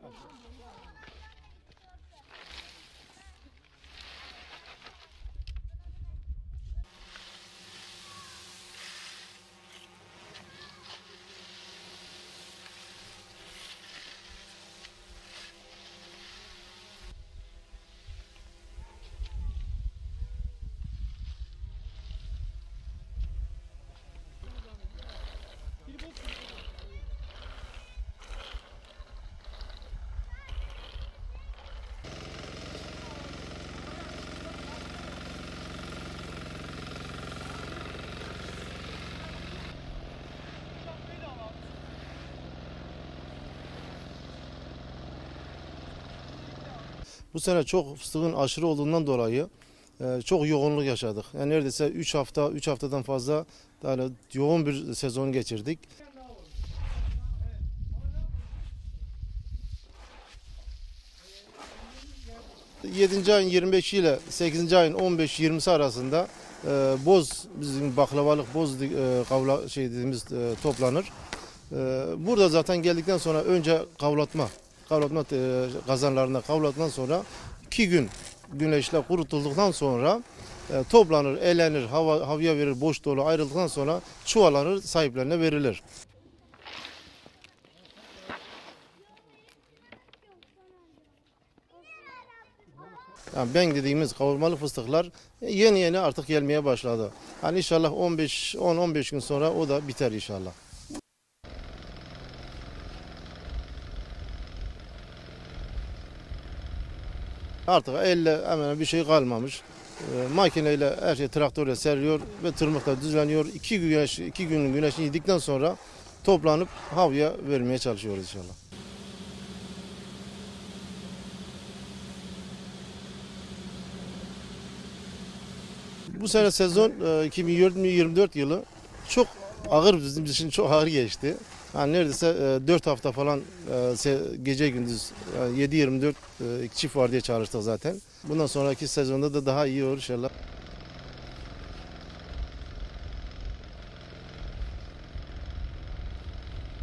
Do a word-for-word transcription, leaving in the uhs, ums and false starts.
Bu sene çok fıstığın aşırı olduğundan dolayı e, çok yoğunluk yaşadık. Yani neredeyse üç hafta, üç haftadan fazla yani yoğun bir sezon geçirdik. yedinci ayın yirmi beşi ile sekizinci ayın on beş yirmisi arasında e, boz, bizim baklavalık boz e, kavla şey dediğimiz e, toplanır. E, burada zaten geldikten sonra önce kavlatma, kavlatma e, kazanlarında kavlattıktan sonra iki gün güneşle kurutulduktan sonra e, toplanır, elenir, hava, havaya verir, boş dolu ayrıldıktan sonra çuvalanır, sahiplerine verilir. Yani ben dediğimiz kavurmalı fıstıklar yeni yeni artık gelmeye başladı. Hani inşallah on beş on on beş gün sonra o da biter inşallah. Artık elle hemen bir şey kalmamış. E, makineyle her şey traktörle seriliyor ve tırmıkla düzleniyor. İki güneş, iki gün güneşini yedikten sonra toplanıp havya vermeye çalışıyoruz inşallah. Bu sene sezon iki bin yirmi dört yılı çok ağır, bizim için çok ağır geçti. Yani neredeyse dört hafta falan gece gündüz yedi yirmi dört çift vardiya çalıştık zaten. Bundan sonraki sezonda da daha iyi olur inşallah.